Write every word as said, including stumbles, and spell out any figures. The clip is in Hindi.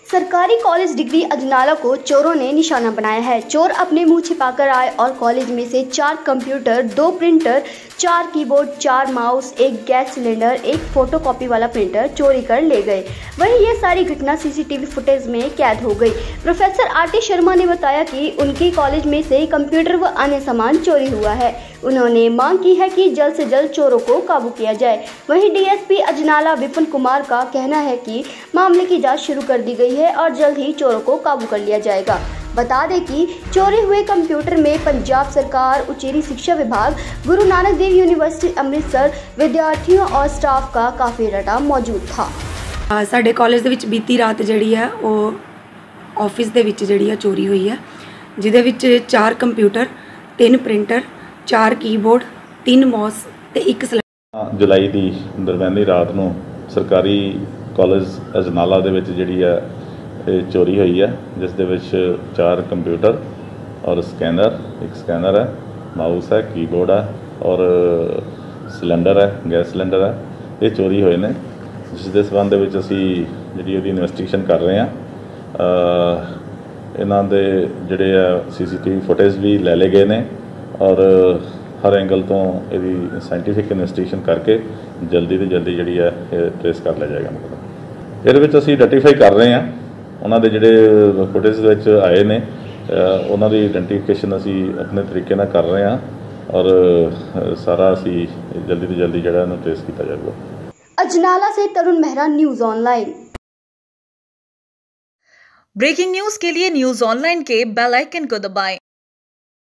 सरकारी कॉलेज डिग्री अजनाला को चोरों ने निशाना बनाया है। चोर अपने मुंह छिपाकर आए और कॉलेज में से चार कंप्यूटर, दो प्रिंटर, चार कीबोर्ड, चार माउस, एक गैस सिलेंडर, एक फोटोकॉपी वाला प्रिंटर चोरी कर ले गए। वहीं ये सारी घटना सीसीटीवी फुटेज में कैद हो गई। प्रोफेसर आर टी शर्मा ने बताया कि उनके कॉलेज में से कंप्यूटर व अन्य सामान चोरी हुआ है। उन्होंने मांग की है कि जल्द से जल्द चोरों को काबू किया जाए। वहीं डीएसपी अजनाला विपिन कुमार का कहना है कि मामले की जांच शुरू कर दी गई है और जल्द ही चोरों को काबू कर लिया जाएगा। बता दें कि चोरी हुए कंप्यूटर में पंजाब सरकार, उचेरी शिक्षा विभाग, गुरु नानक देव यूनिवर्सिटी अमृतसर, विद्यार्थियों और स्टाफ का काफ़ी रटा मौजूद था। साडे कॉलेज दे विच बीती रात जिहड़ी है ਉਹ ऑफिस दे विच जिहड़ी है चोरी हुई है, जिहदे विच चार कंप्यूटर, तीन प्रिंटर, चार कीबोर्ड, तीन माउस ते एक सिलेंडर। जुलाई की दरम्यानी रात ਨੂੰ सरकारी कॉलेज अजनाला ਦੇ ਵਿੱਚ ਜਿਹੜੀ ਹੈ ਇਹ ਚੋਰੀ ਹੋਈ ਹੈ, ਜਿਸ ਦੇ ਵਿੱਚ ਚਾਰ ਕੰਪਿਊਟਰ और स्कैनर, एक स्कैनर है, माउस है, कीबोर्ड है और सिलेंडर है, गैस सिलेंडर है, ये चोरी हुए ने। जिस के संबंध में असी जी इन्वेस्टिगेशन कर रहे हैं। इन्हों के जोड़े C C T V footage भी ले ले गए हैं और हर एंगल तो यदि साइंटिफिक इन्वेस्टिगेशन करके जल्दी तो जल्दी जी है ट्रेस कर लिया जाएगा। मतलब ये असी आइडेंटिफाई कर रहे हैं उन्होंने जोड़े फुटेज आए ने, उन्होंने आइडेंटिफिकेशन असी अपने तरीके नाल कर रहे हैं और सारा असी जल्दी तो जल्दी जो ट्रेस किया जाएगा। अजनाला से Tarun Mehra, news online. Breaking news के लिए न्यूज़ ऑनलाइन के बेल आइकन को दबाएं